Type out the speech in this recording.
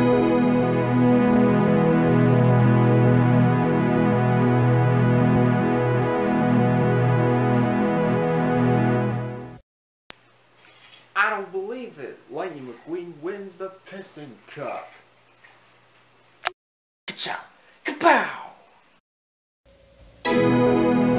I don't believe it! Lightning McQueen wins the Piston Cup! Ka-chow! Ka-pow!